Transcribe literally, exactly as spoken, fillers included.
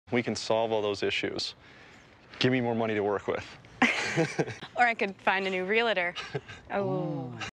We can solve all those issues. Give me more money to work with. Or I could find a new realtor. Oh.